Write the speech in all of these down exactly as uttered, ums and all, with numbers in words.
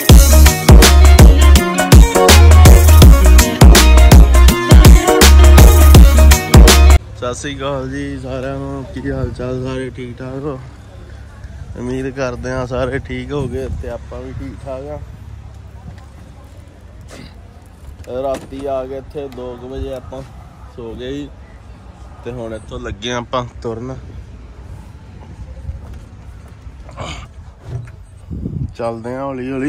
सत श्री अकाल जी सारिਆਂ ਨੂੰ ਕੀ हाल चाल सारे ठीक ठाक हो उम्मीद करते हैं सारे ठीक हो गए ते आपां भी ठीक ठाक हाँ। राती आ गए इत्थे दो बजे आपां सो गए ही ते हुण इत्थों लगे आपां तुरन चलते हैं हौली हौली।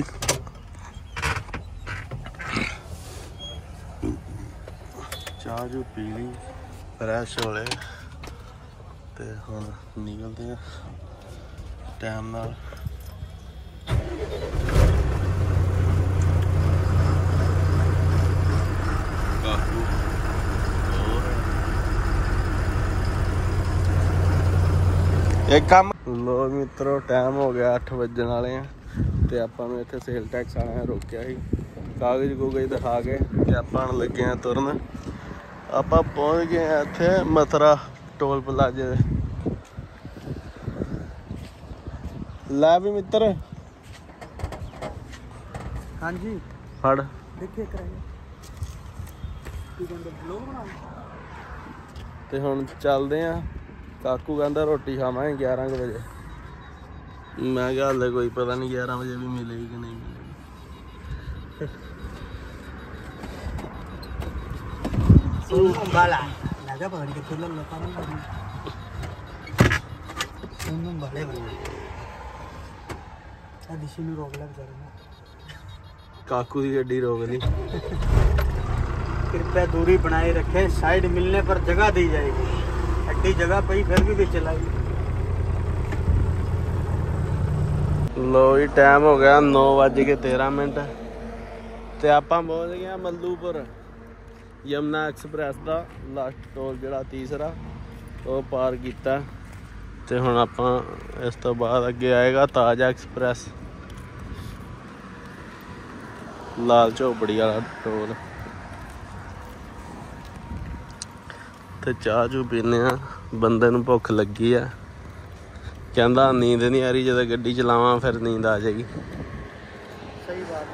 चाह चू पी ली फ्रैश हो ले ते हुण निकलते हैं टाइम नाल। एक काम लो मित्रों टाइम हो गया अठ बजन वाले हैं ते आपां नूं इत्थे सेल टैक्स वाले रोकिया ही कागज कूगज दिखा के ते आपां लगे हैं तुरन। आपां पहुंच गए हैं इत्थे मथुरा टोल प्लाजे। लै भी मित्र हाँ जी फड़ देखिए ते हुण चलदे हैं। काकू कहता रोटी खावांगे ग्यारह बजे। मैं क्या हाले कोई पता नहीं ग्यारह बजे भी मिलेगी कि नहीं मिलेगी। काकू की गड्डी रोक ली। कृपया दूरी बनाए रखें, साइड मिलने पर जगह दी जाएगी। अड्डी जगह पे फिर भी, भी चलाई। लो जी टाइम हो गया नौ बज के तेरह मिनट ते आपां पहुंच गए मल्लूपुर। यमुना एक्सप्रैस का लास्ट टोल जिहड़ा तीसरा वो पार किया ते हुण आपां इस तो बाद अगे आएगा ताज एक्सप्रैस लाल झोपड़ी वाला टोल। ते चाह चू पीने बंदे नूं भुख लगी है कहंदा नींद नहीं आ रही जो गड्डी चलावां फिर नींद आ जाएगी। सही बात।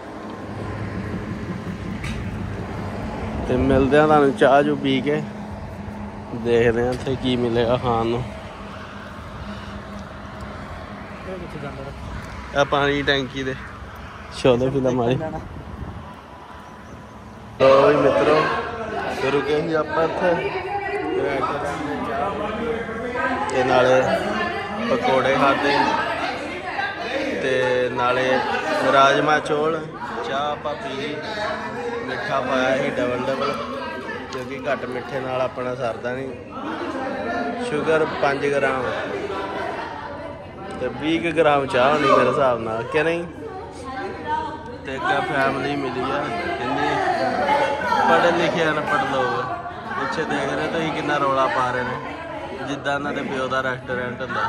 ते मिलदे हैं तुहानूं चाह चू पी के देखते हैं इत्थे की मिलेगा खाण नूं। आ पानी टैंकी दे छोले फिल्म वाली। तो मित्रों रुके ही आपां इत्थे ते नाले पकौड़े खाते ते नाले राजमा चौल चाह आपां पी ली। मिठा पाया ही डबल डबल क्योंकि घट मिठे नाल अपना सरदा नहीं। शुगर पाँच ग्राम ते बीस ग्राम चाह होनी मेरे हिसाब नाल कि नहीं। ते एक फैमिली मिली है इन्नी पढ़े लिखे अनपढ़ लोग पिछे देख रहे तो कि रौला पा रहे हैं जिदा इन्होंने प्यो का रेस्टोरेंट होंदा।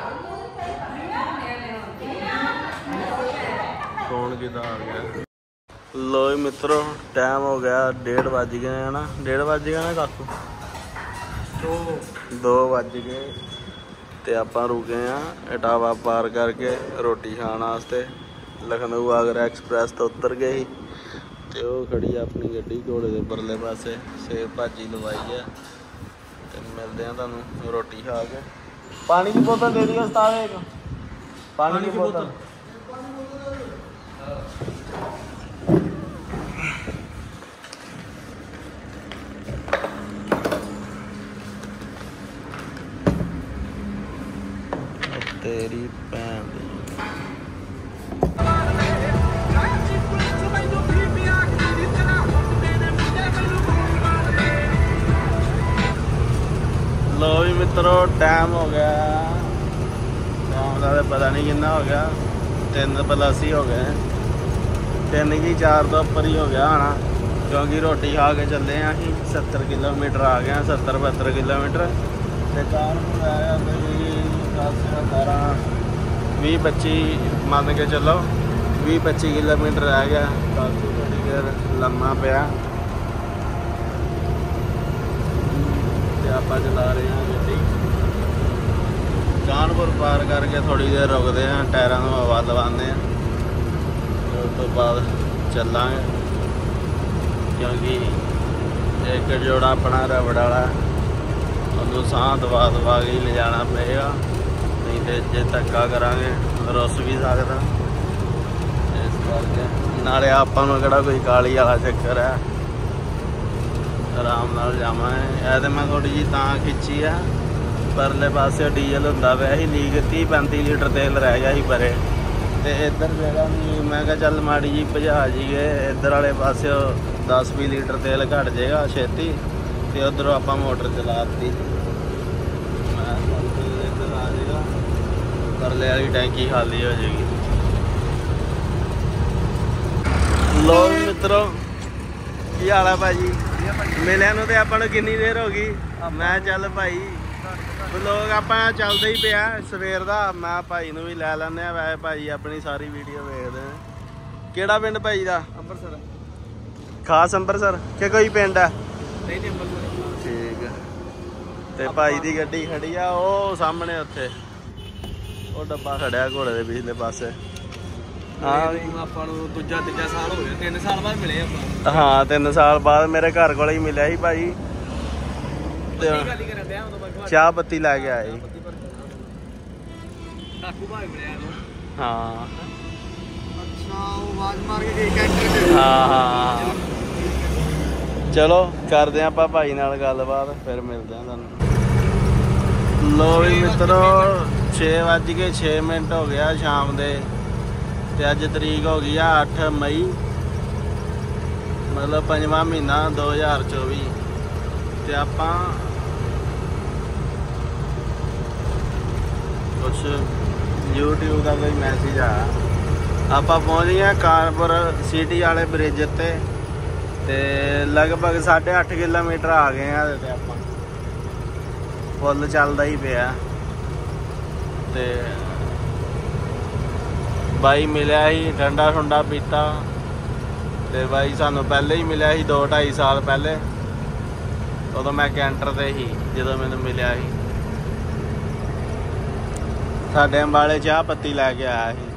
कौन किदा आ गया। लो मित्रों टाइम हो गया डेढ़ बज गए है ना। डेढ़ बज गए ना काकू दो दो बज गए ते आपां रुके हैं इटावा पार करके रोटी खाने वास्ते। लखनऊ आगरा एक्सप्रैस तो उतर गए ही ते वो खड़ी अपनी गड्डी घोड़े के परले पासे सेव भाजी लवाई है। ते मिलते हैं तुहानूं रोटी खा के। पानी की बोतल दे दी उस्ताद एक पानी की बोतल। तेरी भैन लो भी मित्रों टाइम हो गया शाम का तो पता नहीं कितना हो गया। तीन प्लस ही हो गए तीन की चार तो उपर ही हो गया होना क्योंकि रोटी खा के चले हैं अं सत्तर किलोमीटर आ गए सत्तर बहत्तर किलोमीटर। तो कार आया दस अठारह भी पच्ची मान के चलो भी पच्ची किलोमीटर रह गया। काफी थोड़ी देर लम्मा पिया आप चला रहे हैं गड्डी। कानपुर पार करके थोड़ी देर रुकते हैं टायरों को हवा दवाने हैं। ਉਸ ਤੋਂ ਬਾਅਦ ਚੱਲਾਂਗੇ, ਕਿਉਂਕਿ ਇੱਕ ਜੋੜਾ ਆਪਣਾ ਰਬੜ ਵਾਲਾ ਉਹਨੂੰ ਸਾਹ ਦਵਾ ਦਵਾ ਕੇ ਹੀ ਲਿਜਾਣਾ ਪਏਗਾ, ਨਹੀਂ ਤੇ ਜੇ ਧੱਕਾ ਕਰਾਂਗੇ ਰੁੱਸ ਵੀ ਸਕਦਾ। ਇਸ ਕਰਕੇ ਨਾਲੇ ਆਪਾਂ ਨੂੰ ਕਿਹੜਾ ਕੋਈ ਕਾਲੀ ਵਾਲਾ ਚੱਕਰ ਹੈ, ਆਰਾਮ ਨਾਲ ਜਾਵਾਂਗੇ। ਇਹ ਤਾਂ ਮੈਂ ਥੋੜੀ ਜਿਹੀ ਤਾਂ ਖਿੱਚੀ ਆ, ਪਰਲੇ ਪਾਸੇ ਡੀਜ਼ਲ ਹੁੰਦਾ ਪਿਆ ਸੀ ਲੀਕ, ਤੀਹ ਪੈਂਤੀ ਲੀਟਰ ਤੇਲ ਰਹਿ ਗਿਆ ਸੀ ਪਰੇ, ਤੇ ਇੱਧਰ ਜਗ੍ਹਾ ਨਹੀਂ। ਮੈਂ ਕਿਹਾ ਚੱਲ ਮਾੜੀ ਜੀ ਭਜਾ ਜੀਏ ਇੱਧਰ ਵਾਲੇ ਪਾਸੇ, ਦਸ ਵੀਹ ਲੀਟਰ ਤੇਲ ਘੱਟ ਜਾਏਗਾ ਛੇਤੀ, ਤੇ ਉੱਧਰੋਂ ਆਪਾਂ ਮੋਟਰ ਚਲਾ ਦਿੱਤੀ। ਮੈਂ ਇੱਧਰ ਆ ਜਾਏਗਾ, ਪਰਲੇ ਵਾਲੀ ਟੈਂਕੀ ਖਾਲੀ ਹੋ ਜਾਏਗੀ। ਲੋ ਮਿੱਤਰੋ, ਕੀ ਹਾਲ ਆ ਭਾਜੀ? ਮਿਲਿਆ ਨੂੰ ਤੇ ਆਪਾਂ ਨੂੰ ਕਿੰਨੀ ਦੇਰ ਹੋ ਗਈ। ਮੈਂ ਚੱਲ ਭਾਈ ਵਲੋਗ ਆਪਾਂ ਚੱਲਦਾ ਹੀ ਪਿਆ ਸਵੇਰ ਦਾ, ਮੈਂ ਭਾਈ ਨੂੰ ਵੀ ਲੈ ਲੈਂਦੇ ਆ। ਵੈਸੇ ਭਾਈ ਆਪਣੀ ਸਾਰੀ ਵੀਡੀਓ ਵੇਖਦੇ ਆ। ਕਿਹੜਾ ਪਿੰਡ ਭਾਈ ਦਾ? ਅੰਮ੍ਰਿਤਸਰ। ਖਾਸ ਅੰਮ੍ਰਿਤਸਰ ਕਿ ਕੋਈ ਪਿੰਡ ਆ? ਨਹੀਂ ਨਹੀਂ ਅੰਮ੍ਰਿਤਸਰ। ਠੀਕ ਆ। ਤੇ ਭਾਈ ਦੀ ਗੱਡੀ ਖੜੀ ਆ ਉਹ ਸਾਹਮਣੇ, ਉੱਥੇ ਉਹ ਡੱਬਾ ਖੜਿਆ ਘੋੜੇ ਦੇ ਪਿਛਲੇ ਪਾਸੇ। ਹਾਂ ਆਪਾਂ ਨੂੰ ਦੂਜਾ ਤੀਜਾ ਸਾਲ ਹੋ ਗਿਆ, ਤਿੰਨ ਸਾਲ ਬਾਅਦ ਮਿਲੇ ਆਪਾਂ। ਹਾਂ ਤਿੰਨ ਸਾਲ ਬਾਅਦ ਮੇਰੇ ਘਰ ਕੋਲ ਹੀ ਮਿਲਿਆ ਸੀ ਭਾਈ, ਤੇ ਚਾਹ ਪੱਤੀ ਲੈ ਕੇ ਆਏ। ਹਾਂ ਹਾਂ ਹਾਂ ਚਲੋ ਕਰਦੇ ਆਪਾਂ ਭਾਈ ਨਾਲ ਗੱਲਬਾਤ, ਫਿਰ ਮਿਲਦੇ ਆ ਤੁਹਾਨੂੰ। ਲੋ ਵੀ ਮਿੱਤਰੋ, ਛੇ ਵੱਜ ਕੇ ਛੇ ਮਿੰਟ ਹੋ ਗਿਆ ਸ਼ਾਮ ਦੇ, ਤੇ ਅੱਜ ਤਰੀਕ ਹੋ ਗਈ ਆ ਅੱਠ ਮਈ, ਮਤਲਬ ਪੰਜਵਾਂ ਮਹੀਨਾ ਦੋ ਹਜ਼ਾਰ ਚੌਵੀ। ਤੇ ਆਪਾਂ ਕੁਛ YouTube ਦਾ ਕੋਈ ਮੈਸੇਜ ਆ, ਆਪਾਂ ਪਹੁੰਚ ਗਏ ਆ ਕਾਨਪੁਰ ਸਿਟੀ ਵਾਲੇ ਬ੍ਰਿਜ ਤੇ, ਤੇ ਲਗਭਗ ਸਾਢੇ ਅੱਠ ਕਿਲੋਮੀਟਰ ਆ ਗਏ ਆ। ਤੇ ਆਪਾਂ ਫੁੱਲ ਚੱਲਦਾ ਹੀ ਪਿਆ, ਤੇ ਬਾਈ ਮਿਲਿਆ ਸੀ, ਠੰਡਾ ਠੰਡਾ ਪੀਤਾ। ਤੇ ਬਾਈ ਸਾਨੂੰ ਪਹਿਲੇ ਹੀ ਮਿਲਿਆ ਸੀ ਦੋ ਢਾਈ ਸਾਲ ਪਹਿਲੇ, ਉਦੋਂ ਮੈਂ ਕੈਂਟਰ ਤੇ ਸੀ ਜਦੋਂ ਮੈਨੂੰ ਮਿਲਿਆ ਸੀ। ਸਾਡੇ ਅੰਬਾਲੇ ਚਾਹ ਪੱਤੀ ਲੈ ਕੇ ਆਇਆ ਸੀ।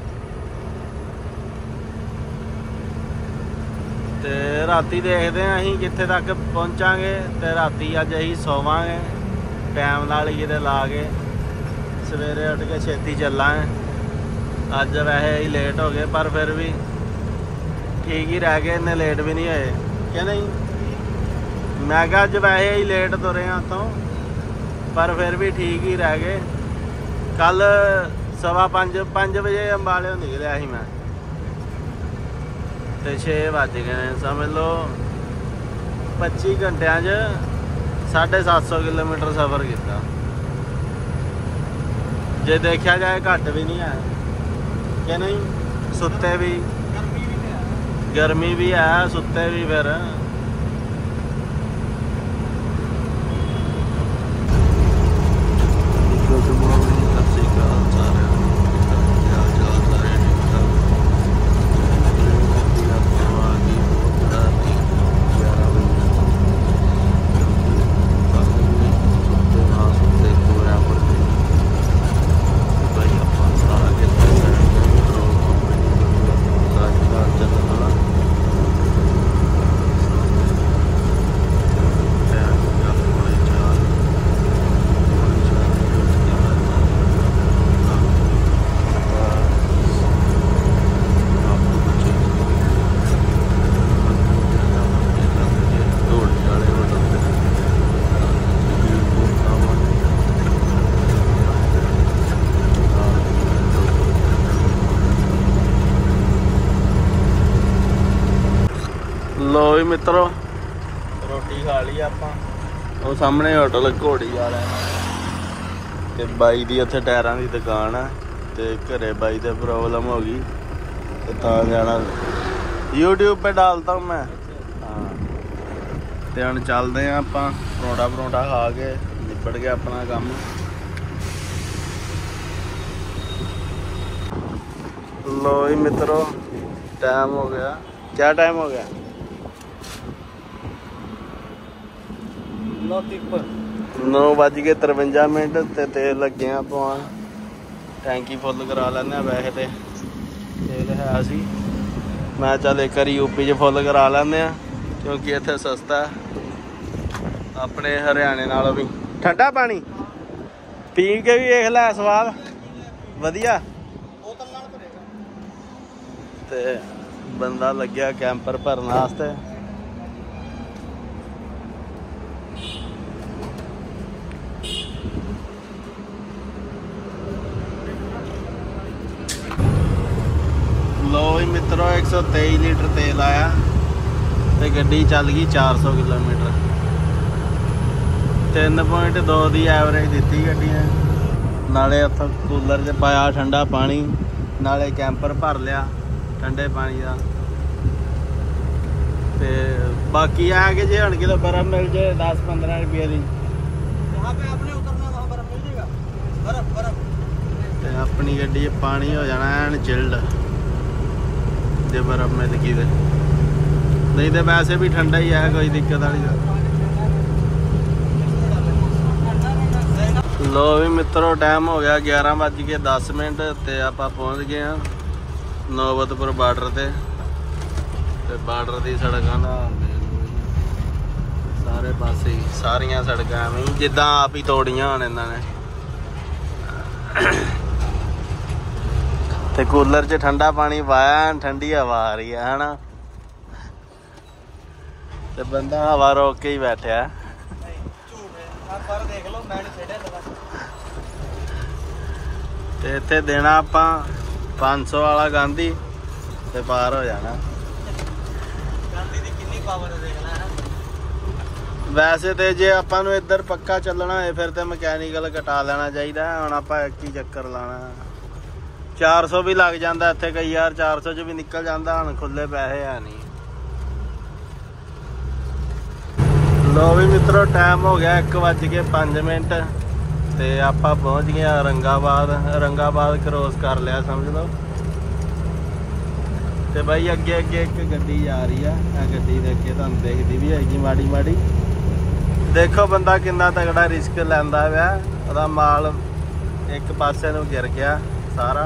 ਤੇ ਰਾਤੀ ਦੇਖਦੇ ਹਾਂ ਅਸੀਂ ਕਿੱਥੇ ਤੱਕ ਪਹੁੰਚਾਂਗੇ, ਤੇ ਰਾਤੀ ਅੱਜ ਅਸੀਂ ਸੋਵਾਂਗੇ ਟਾਈਮ ਨਾਲ ਹੀ ਕਿਤੇ ਲਾ ਕੇ, ਸਵੇਰੇ ਉੱਠ ਕੇ ਛੇਤੀ ਚੱਲਾਂਗੇ। ਅੱਜ ਵੈਸੇ ਹੀ ਲੇਟ ਹੋ ਗਏ, ਪਰ ਫਿਰ ਵੀ ਠੀਕ ਹੀ ਰਹਿ ਗਏ, ਇੰਨੇ ਲੇਟ ਵੀ ਨਹੀਂ ਹੋਏ ਕਿ ਨਹੀਂ। ਮੈਂ ਕਿਹਾ ਅੱਜ ਵੈਸੇ ਹੀ ਲੇਟ ਤੁਰੇ ਹਾਂ ਉੱਥੋਂ, ਪਰ ਫਿਰ ਵੀ ਠੀਕ ਹੀ ਰਹਿ ਗਏ। ਕੱਲ ਸਵਾ ਪੰਜ ਪੰਜ ਵਜੇ ਅੰਬਾਲਿਓਂ ਨਿਕਲਿਆ ਸੀ ਮੈਂ, ਤੇ ਛੇ ਵੱਜ ਗਏ ਨੇ, ਸਮਝ ਲਓ ਪੱਚੀ ਘੰਟਿਆਂ 'ਚ ਸਾਢੇ ਸੱਤ ਸੌ ਕਿਲੋਮੀਟਰ ਸਫ਼ਰ ਕੀਤਾ। ਜੇ ਦੇਖਿਆ ਜਾਏ ਘੱਟ ਵੀ ਨਹੀਂ ਹੈ ਕਿ ਨਹੀਂ। ਸੁੱਤੇ ਵੀ, ਗਰਮੀ ਵੀ ਹੈ, ਸੁੱਤੇ ਵੀ ਫਿਰ। ਲੋ ਵੀ ਮਿੱਤਰੋ, ਰੋਟੀ ਖਾ ਲਈ ਆਪਾਂ। ਉਹ ਸਾਹਮਣੇ ਹੋਟਲ ਘੋੜੀ ਵਾਲਾ, ਤੇ ਬਾਈ ਦੀ ਉੱਥੇ ਟਾਇਰਾਂ ਦੀ ਦੁਕਾਨ ਆ, ਤੇ ਘਰੇ ਬਾਈ ਤੇ ਪ੍ਰੋਬਲਮ ਹੋ ਗਈ, ਤੇ ਤਾਂ ਜਾਣਾ YouTube पे डालता हूँ मैं। हाँ, ਤੇ ਹੁਣ ਚੱਲਦੇ ਆ ਆਪਾਂ, ਪਰੌਂਠਾ ਪਰੌਂਠਾ ਖਾ ਕੇ ਨਿਬੜ ਗਿਆ ਆਪਣਾ ਕੰਮ। लो ही मित्रों, टाइम हो गया। क्या टाइम हो गया? नौ बज के तिरवंजा मिनट ते तेल लगे पवान। टैंकी फुल करा लैने। वैसे तो तेल है सी, मैं चल एक बार यूपी च फुल करा लें क्योंकि इत्थे सस्ता है अपने हरियाणे नालों भी। ठंडा पानी पी के भी देख लै स्वाद वधिया। ते बंदा लग्या कैंपर भरने वास्ते। लो भी मित्रों एक सौ तेईस लीटर तेल आया तो गड्डी चल गई चार सौ किलोमीटर। तीन पॉइंट दो की एवरेज दी गड्डी ने। नाले उतो कूलर च पाया ठंडा पानी, नाले कैंपर भर लिया ठंडे पानी का। ते बाकी है कि जे हन किलो बर्फ मिल जाए दस पंद्रह रुपये की अपनी गड्डी पानी हो जाना एन चिल्ड जे बर्फ मिल गई तो। नहीं तो वैसे भी ठंडा ही है, कोई दिक्कत वाली गल। लो भी मित्रों टाइम हो गया ग्यारह बज के दस मिनट ते आपां पहुँच गए हैं नौबतपुर बार्डर ते। ते बार्डर की सड़कों का सारे पासे सारिया सड़क एवं जिदा आप ही तोड़िया होने इन्होंने। ते कूलर च ठंडा पानी पाया, ठंडी हवा आ रही है है ना। ते बंदा हवा रोक के ही बैठा। ते इत्थे देना आपां पाँच सौ वाला गांधी ते पार हो जाना। गांधी दी कितनी पावर है देख लै। वैसे तो जे आपां नूं इधर पक्का चलना है फिर तो मैकेनिकल कटा लेना चाहिए। हुण आपां एक ही चक्कर लाना। चार सौ भी लग जाता इत्थे कई यार, चार सौ च भी निकल जाता। हुण खुले पैसे है नहीं। लो भी मित्रों टाइम हो गया एक बज के पाँच मिनट ते आपां पहुँच गए औरंगाबाद। औरंगाबाद क्रॉस कर लिया समझ लो। ते भाई अगे अगे एक गड्डी जा रही है, गड्डी दे अगे तुहानूं दिखदी भी हैगी माड़ी माड़ी। देखो बंदा कितना तगड़ा रिस्क लैंदा पिया। ओहदा माल एक पासे नूं गिर गया सारा।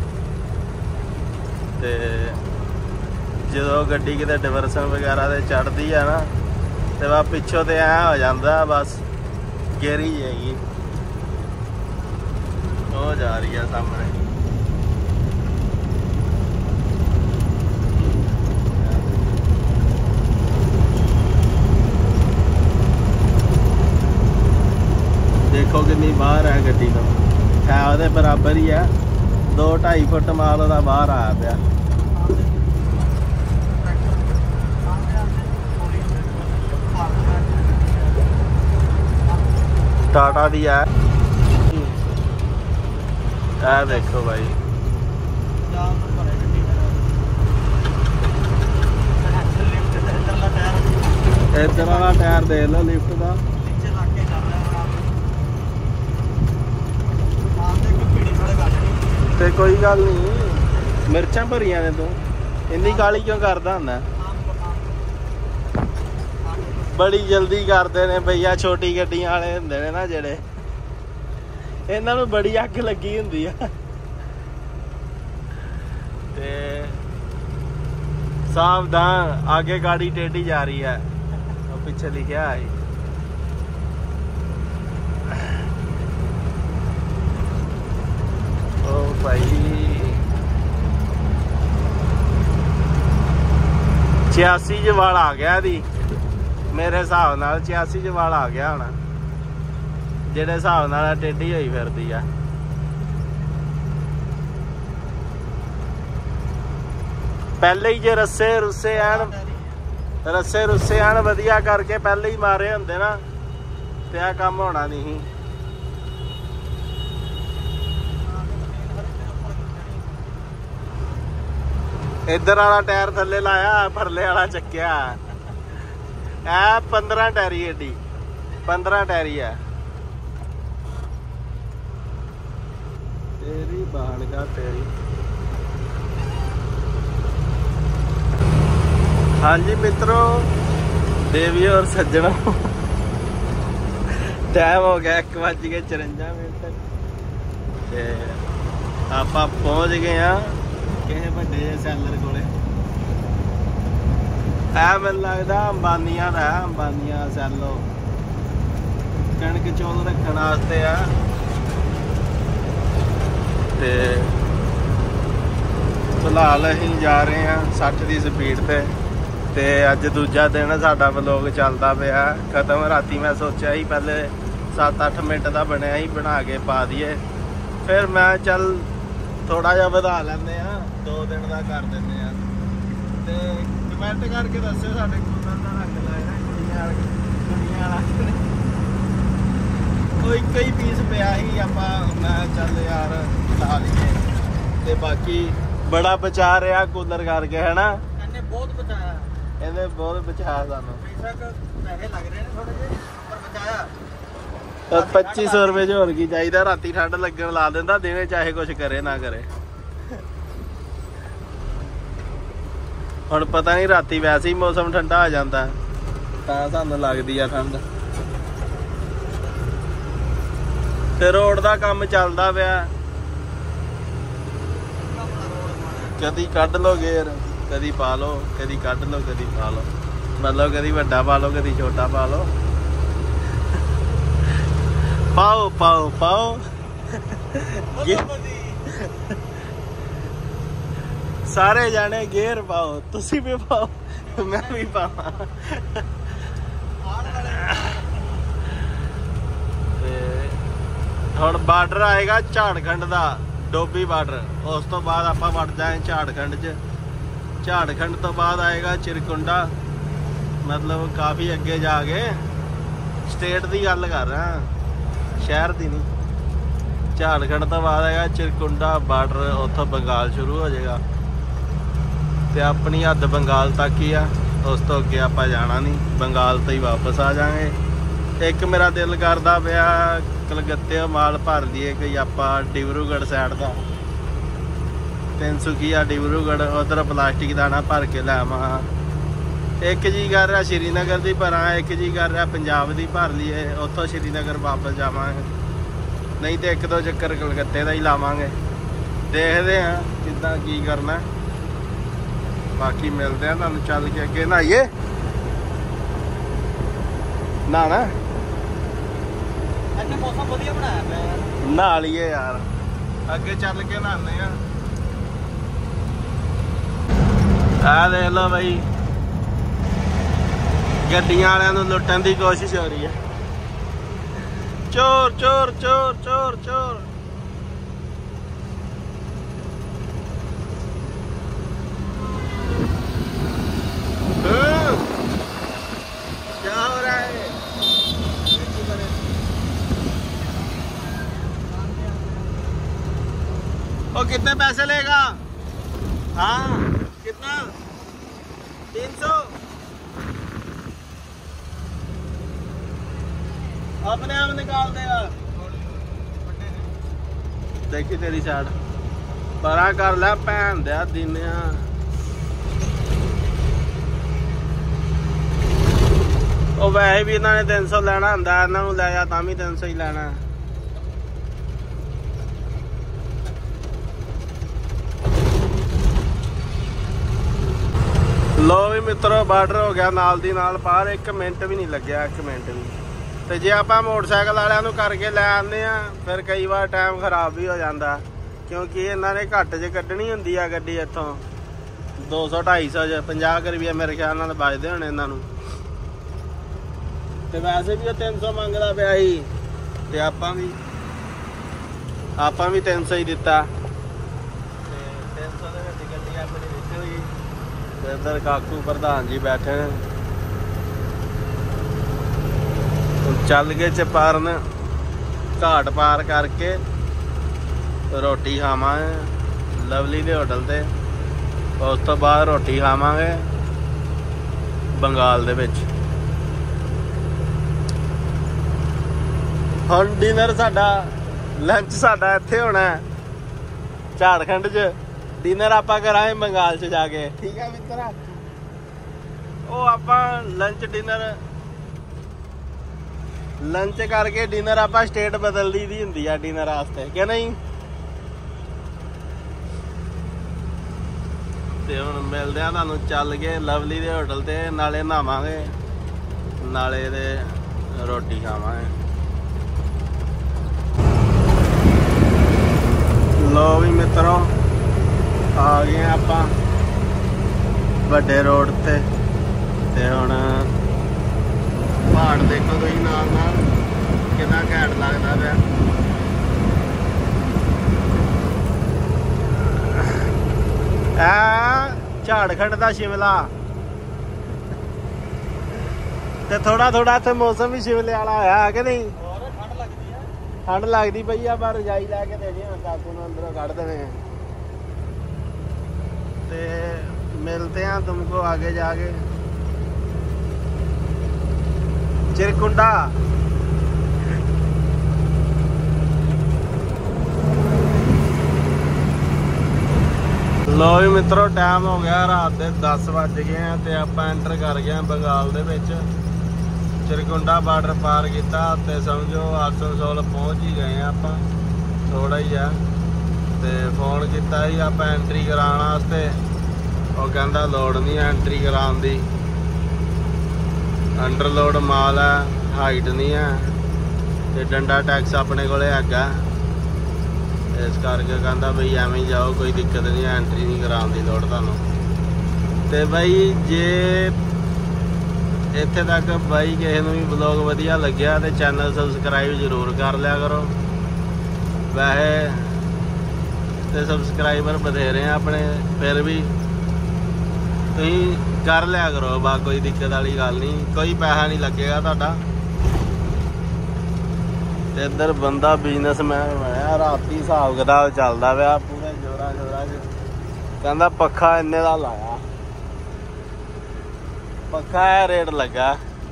ते जो गड्डी किते डिवर्सन वगैरह ते चढ़दी है ना ते वह पिछों तो ऐ हो जाता बस गिर ही जाएगी। वो जा रही है सामने। देखो कितनी बाहर है गड्डी तो, है वो बराबर ही है। दो ढाई फुट माल वह बाहर आया पाया। टाटा दी है। ए देखो भाई इधर वाला टायर दे लो लिफ्ट का। ते कोई गल नहीं, मिर्चा भरिया ने तू इन्नी काली क्यों करदा हुंदा। बड़ी जल्दी करते ने भैया छोटी गड्डियां वाले हुंदे ने ना जेड़े, इन्हां नूं बड़ी अग लगी हुंदी आ। ते सावधान आगे गाड़ी टेढ़ी जा रही है, और पीछे लिखा है। ओ भाई छियासी च वाल आ गया दी मेरे हिसाब नाल। छियासी च वाल आ गया होना जेड़े हिसाब नाल टेढ़ी होई फिरदी आ। पहले ही जे रस्से रुस्से एन रस्से रुस्से एन वधिया करके पहले ही मारे हुंदे ना ते आ काम होना नहीं। इधर वाला टायर थले लाया, परले वाला चक्या। ए पंद्रह टैरी एडी पंद्रह टैरी है। तेरी बहन का तेरी। हाँ जी मित्रों, देवी और सज्जनों, टाइम हो गया एक बज के चरंजा मिनट। आप पहुँच गए हैं किसी बड़े सैलर को। ਇਹ ਮੈਨੂੰ ਲੱਗਦਾ ਅੰਬਾਨੀਆਂ ਦਾ ਹੈ, ਅੰਬਾਨੀਆਂ ਸੈਲੋ ਕਣਕ ਚੌਲ ਰੱਖਣ ਵਾਸਤੇ ਆ। ਤੇ ਫਿਲਹਾਲ ਅਸੀਂ ਜਾ ਰਹੇ ਹਾਂ ਸੱਠ ਦੀ ਸਪੀਡ ਤੇ ਤੇ ਅੱਜ ਦੂਜਾ ਦਿਨ ਸਾਡਾ ਵਲੋਗ ਚੱਲਦਾ ਪਿਆ ਖਤਮ। ਰਾਤੀ ਮੈਂ ਸੋਚਿਆ ਸੀ ਪਹਿਲੇ ਸੱਤ ਅੱਠ ਮਿੰਟ ਦਾ ਬਣਿਆ ਸੀ, ਬਣਾ ਕੇ ਪਾ ਦਈਏ, ਫਿਰ ਮੈਂ ਚੱਲ ਥੋੜਾ ਜਿਹਾ ਵਧਾ ਲੈਂਦੇ ਆ, ਦੋ ਦਿਨ ਦਾ ਕਰ ਦਿੰਦੇ ਆ। ਤੇ ਕਮੈਂਟ ਕਰਕੇ ਦੱਸਿਓ ਸਾਡੇ ਕੂਲਰ ਦਾ ਰੰਗ ਲਾਇਆ ਕੁੜੀਆਂ ਵਾਲਾ ਕੁੜੀਆਂ ਵਾਲਾ ਉਹ ਇੱਕ ਹੀ ਪੀਸ ਪਿਆ ਸੀ, ਆਪਾਂ ਮੈਂ ਚੱਲ ਯਾਰ ਲਾ ਲਈਏ। ਤੇ ਬਾਕੀ ਬੜਾ ਬਚਾ ਰਿਹਾ ਕੂਲਰ ਕਰਕੇ, ਹੈ ਨਾ? ਇਹਨੇ ਬਹੁਤ ਬਚਾਇਆ, ਇਹਨੇ ਬਹੁਤ ਬਚਾਇਆ ਸਾਨੂੰ। ਬੇਸ਼ੱਕ ਪੈਸੇ ਲੱਗ ਰਹੇ ਨੇ ਥੋੜੇ ਜਿਹੇ, ਪਰ ਬਚਾਇਆ। ਪੱਚੀ ਸੌ ਰੁਪਏ ਚ ਹੋਰ ਕੀ ਚਾਹੀਦਾ? ਰਾਤੀ ਠੰਡ ਲੱਗਣ ਲਾ ਦਿੰਦਾ, ਦਿਨੇ ਚਾਹੇ ਕੁਛ ਕਰੇ ਨਾ ਕਰੇ। ਹੁਣ ਪਤਾ ਨਹੀਂ ਰਾਤੀ ਵੈਸੇ ਹੀ ਮੌਸਮ ਠੰਡਾ ਆ ਜਾਂਦਾ ਤਾਂ ਸਾਨੂੰ ਲੱਗਦੀ ਆ ਠੰਡ। ਤੇ ਰੋਡ ਦਾ ਕੰਮ ਚੱਲਦਾ ਪਿਆ, ਕਦੀ ਕੱਢ ਲੋ ਗੇਰ, ਕਦੀ ਪਾ ਲੋ, ਕਦੀ ਕੱਢ ਲੋ, ਕਦੀ ਪਾ ਲੋ, ਮਤਲਬ ਕਦੀ ਵੱਡਾ ਪਾ ਲੋ, ਕਦੀ ਛੋਟਾ ਪਾ ਲੋ। ਪਾਓ ਪਾਓ ਪਾਓ ਸਾਰੇ ਜਾਣੇ ਗੇਰ ਪਾਓ, ਤੁਸੀਂ ਵੀ ਪਾਓ, ਮੈਂ ਵੀ ਪਾਵਾਂ। ਤੇ ਹੁਣ ਬਾਰਡਰ ਆਏਗਾ ਝਾੜਖੰਡ ਦਾ, ਡੋਬੀ ਬਾਰਡਰ। ਉਸ ਤੋਂ ਬਾਅਦ ਆਪਾਂ ਵੜ ਜਾਏ ਝਾੜਖੰਡ 'ਚ। ਝਾੜਖੰਡ ਤੋਂ ਬਾਅਦ ਆਏਗਾ ਚਿਰਕੁੰਡਾ, ਮਤਲਬ ਕਾਫੀ ਅੱਗੇ ਜਾ ਕੇ। ਸਟੇਟ ਦੀ ਗੱਲ ਕਰ ਰਿਹਾ, ਸ਼ਹਿਰ ਦੀ ਨਹੀਂ। ਝਾੜਖੰਡ ਤੋਂ ਬਾਅਦ ਆਏਗਾ ਚਿਰਕੁੰਡਾ ਬਾਰਡਰ, ਉੱਥੋਂ ਬੰਗਾਲ ਸ਼ੁਰੂ ਹੋ ਜਾਏਗਾ ਤੇ ਆਪਣੀ ਹੱਦ ਬੰਗਾਲ ਤੱਕ ਹੀ ਆ। ਉਸ ਤੋਂ ਅੱਗੇ ਆਪਾਂ ਜਾਣਾ ਨਹੀਂ, ਬੰਗਾਲ ਤੋਂ ਹੀ ਵਾਪਸ ਆ ਜਾਵਾਂਗੇ। ਇੱਕ ਮੇਰਾ ਦਿਲ ਕਰਦਾ ਪਿਆ ਕਲਕੱਤੇ ਮਾਲ ਭਰ ਲਈਏ ਕੋਈ ਆਪਾਂ ਡਿਬਰੂਗੜ੍ਹ ਸਾਈਡ ਦਾ, ਤਿੰਨਸੁਕੀਆ ਡਿਬਰੂਗੜ੍ਹ, ਉਧਰ ਪਲਾਸਟਿਕ ਦਾ ਨਾ ਭਰ ਕੇ ਲੈ ਆਵਾਂ। ਇੱਕ ਜੀ ਕਰ ਰਿਹਾ ਸ਼੍ਰੀਨਗਰ ਦੀ ਭਰਾਂ, ਇੱਕ ਜੀ ਕਰ ਰਿਹਾ ਪੰਜਾਬ ਦੀ ਭਰ ਲਈਏ, ਉੱਥੋਂ ਸ਼੍ਰੀਨਗਰ ਵਾਪਸ ਜਾਵਾਂਗੇ। ਨਹੀਂ ਤੇ ਇੱਕ ਦੋ ਚੱਕਰ ਕਲਕੱਤੇ ਦਾ ਹੀ ਲਾਵਾਂਗੇ, ਦੇਖਦੇ ਹਾਂ ਕਿੱਦਾਂ ਕੀ ਕਰਨਾ। ਬਾਕੀ ਮਿਲਦੇ ਆ ਤੁਹਾਨੂੰ ਚੱਲ ਕੇ ਅੱਗੇ। ਨਹਾਈਏ ਨਾ ਨਾ ਇਹਨੇ ਮੌਸਮ ਵਧੀਆ ਬਣਾਇਆ ਪਿਆ, ਨਹਾ ਲਈਏ ਯਾਰ, ਅੱਗੇ ਚੱਲ ਕੇ ਨਹਾਉਂਦੇ ਆ। ਆ ਦੇਖ ਲਓ ਬਈ, ਗੱਡੀਆਂ ਵਾਲਿਆਂ ਨੂੰ ਲੁੱਟਣ ਦੀ ਕੋਸ਼ਿਸ਼ ਹੋ ਰਹੀ ਹੈ। ਚੋਰ ਚੋਰ ਚੋਰ ਚੋਰ ਚੋਰ। क्या हो रहा है? ओ कितने पैसे लेगा? हाँ कितना? तीन सौ। अपने आप निकाल देगा। देखी तेरी साइड परा कर लै भैन दिया दिनिया। ਉਹ ਵੈਸੇ ਵੀ ਇਹਨਾਂ ਨੇ ਤਿੰਨ ਸੌ ਲੈਣਾ ਹੁੰਦਾ, ਇਹਨਾਂ ਨੂੰ ਲੈ ਜਾ ਤਾਂ ਵੀ ਤਿੰਨ ਸੌ ਹੀ ਲੈਣਾ। ਲੋ ਵੀ ਮਿੱਤਰੋ, ਬਾਰਡਰ ਹੋ ਗਿਆ ਨਾਲ ਦੀ ਨਾਲ ਪਾਰ, ਇੱਕ ਮਿੰਟ ਵੀ ਨਹੀਂ ਲੱਗਿਆ, ਇੱਕ ਮਿੰਟ ਵੀ। ਤੇ ਜੇ ਆਪਾਂ ਮੋਟਰਸਾਈਕਲ ਵਾਲਿਆਂ ਨੂੰ ਕਰਕੇ ਲੈ ਆਉਂਦੇ ਆ, ਫਿਰ ਕਈ ਵਾਰ ਟਾਈਮ ਖਰਾਬ ਵੀ ਹੋ ਜਾਂਦਾ, ਕਿਉਂਕਿ ਇਹਨਾਂ ਨੇ ਘੱਟ 'ਚ ਕੱਢਣੀ ਹੁੰਦੀ ਆ ਗੱਡੀ ਇੱਥੋਂ। ਦੋ ਸੌ ਢਾਈ ਸੌ 'ਚ ਪੰਜਾਹ ਕੁ ਰੁਪਏ ਮੇਰੇ ਖਿਆਲ ਨਾਲ ਬਚਦੇ ਹੋਣੇ ਇਹਨਾਂ ਨੂੰ। ਤੇ ਵੈਸੇ ਵੀ ਉਹ ਤਿੰਨ ਸੌ ਮੰਗਦਾ ਪਿਆ ਸੀ, ਤੇ ਆਪਾਂ ਵੀ ਆਪਾਂ ਵੀ ਤਿੰਨ ਸੌ ਹੀ ਦਿੱਤਾ। ਤੇ ਤਿੰਨ ਸੌ ਦੇ ਵਿੱਚ ਗੱਡੀ ਆਪਣੀ ਵਿੱਚ ਹੋਈ। ਤੇ ਇੱਧਰ ਕਾਕੂ ਪ੍ਰਧਾਨ ਜੀ ਬੈਠੇ ਨੇ। ਚੱਲ ਗਏ ਚਪਾਰਨ, ਘਾਟ ਪਾਰ ਕਰਕੇ ਰੋਟੀ ਖਾਵਾਂਗੇ ਲਵਲੀ ਦੇ ਹੋਟਲ ਤੇ। ਉਸ ਤੋਂ ਬਾਅਦ ਰੋਟੀ ਖਾਵਾਂਗੇ ਬੰਗਾਲ ਦੇ ਵਿੱਚ। ਹੁਣ ਡਿਨਰ ਸਾਡਾ, ਲੰਚ ਸਾਡਾ ਇੱਥੇ ਹੋਣਾ ਝਾੜਖੰਡ 'ਚ, ਡਿਨਰ ਆਪਾਂ ਕਰਾਂਗੇ ਬੰਗਾਲ 'ਚ ਜਾ ਕੇ। ਠੀਕ ਆ ਮਿੱਤਰਾ? ਉਹ ਆਪਾਂ ਲੰਚ ਡਿਨਰ ਲੰਚ ਕਰਕੇ ਡਿਨਰ ਆਪਾਂ ਸਟੇਟ ਬਦਲਦੀ ਦੀ ਹੁੰਦੀ ਆ ਡਿਨਰ ਵਾਸਤੇ, ਕਿ ਨਹੀਂ? ਤੇ ਹੁਣ ਮਿਲਦੇ ਆ ਤੁਹਾਨੂੰ ਚੱਲ ਕੇ ਲਵਲੀ ਦੇ ਹੋਟਲ ਤੇ, ਨਾਲੇ ਨਹਾਵਾਂਗੇ ਨਾਲੇ ਦੇ ਰੋਟੀ ਖਾਵਾਂਗੇ। ਲੋ ਵੀ ਮਿੱਤਰੋ ਆ ਗਏ ਆਪਾਂ ਵੱਡੇ ਰੋਡ ਤੇ, ਤੇ ਹੁਣ ਪਹਾੜ ਦੇਖੋ ਤੁਸੀਂ ਨਾਲ ਨਾਲ ਕਿੰਨਾ ਘੈਂਟ ਲੱਗਦਾ ਪਿਆ। ਆ ਝਾੜਖੰਡ ਦਾ ਸ਼ਿਮਲਾ ਤੇ ਥੋੜਾ ਥੋੜਾ ਇੱਥੇ ਮੌਸਮ ਵੀ ਸ਼ਿਮਲੇ ਵਾਲਾ ਹੋਇਆ ਕਿ ਨਹੀਂ? ਠੰਡ ਲੱਗਦੀ ਹੈ, ਠੰਡ ਲੱਗਦੀ ਪਈ ਆ, ਪਰ ਰਜਾਈ ਲੈ ਕੇ ਦੇ ਜੀ ਹੁਣ ਕਾਕੂ ਨੂੰ ਅੰਦਰੋਂ ਕੱਢ ਦੇਣੇ। ਤੇ ਮਿਲते हैं तुमको आगे जाके। चिरकुंडा लो भी मित्रों टाइम हो गया रात के दस बज गए हैं ते आपां एंटर कर गए बंगाल दे विच। चिरकुंडा बार्डर पार किया ते समझो आसनसोल पहुंच ही गए आपां, थोड़ा ही है। ते फोन किया ही आपां एंट्री कराने वास्ते, वो कहता लोड़ नहीं एंट्री कराने दी, अंडरलोड माल है, हाइट नहीं है, ते डंडा टैक्स अपने को हैगा, इस करके कहता बई एवं ही जाओ, कोई दिक्कत नहीं है, एंट्री नहीं कराने की लोड़ तुहानूं। ते बई जे इत्थे तक बई किसी नूं भी ब्लॉग वधिया लग्या तो चैनल सबसक्राइब जरूर कर लिया करो। वैसे तो सबसक्राइबर बथेरे हैं अपने, फिर भी तुसीं कर लिया करो बा, कोई दिक्कत वाली गल नहीं, कोई पैसा नहीं लगेगा तुहाडा। ते इधर बंदा बिजनेसमैन बनया, राती हिसाब किताब चलदा पिया पूरे जोरा जोरा च। कहंदा पक्खा इन्ने दा लाया, पक्खा है रेट लगा,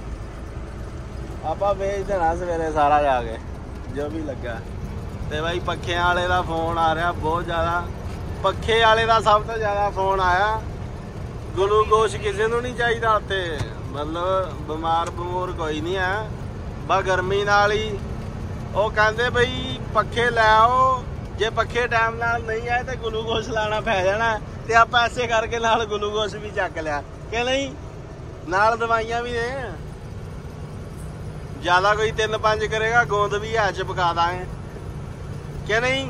आपां बेच देना सवेरे सारा जाके जो भी लगा। ते भाई पक्खे वाले का फोन आ रहा बहुत ज़्यादा, पक्खे वाले का सब तो ज़्यादा फोन आया। ग्लूकोश किसी को नहीं चाहिए उत्ते, मतलब बीमार बमूर कोई नहीं है, बस गर्मी नाल ही वो कहते बई पक्खे लै आओ, जे पक्खे टाइम नाल नहीं आए तो ग्लूकोश लाना पै जाना। तो आप ऐसे करके नाल ग्लूकोश भी चक लिया कि नहीं, नाल दवाइयां भी ने, ज़्यादा कोई तीन पंज करेगा गोंद भी है चिपका देंगे कि नहीं।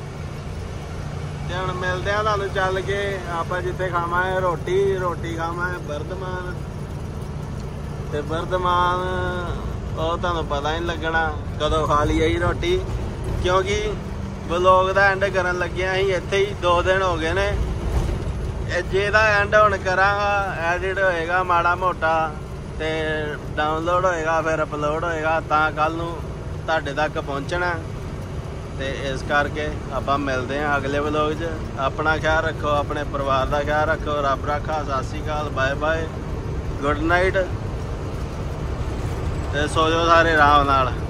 ते हुण मिलते हैं तुहानूं चल के, आपां जिथे खावांगे रोटी, रोटी खावांगे बर्धमान। ते बर्धमान ਉਹ ਤੁਹਾਨੂੰ पता नहीं लगना कदों खा ली आई रोटी, क्योंकि ब्लॉग का एंड करन लगे असीं इत्थे ही दो दिन हो गए ने। जेदा एंड हुण करांगा, एडिट होएगा माड़ा मोटा ते डाउनलोड होएगा, फिर अपलोड होएगा, तां कल नूं तुहाडे तक पहुंचना। ते इस करके आपां मिलते हैं अगले ब्लॉग च। अपना ख्याल रखो, अपने परिवार का ख्याल रखो, रब रखा। सत श्री अकाल, बाय बाय, गुड नाइट, ते सो जाओ सारे आराम नाल।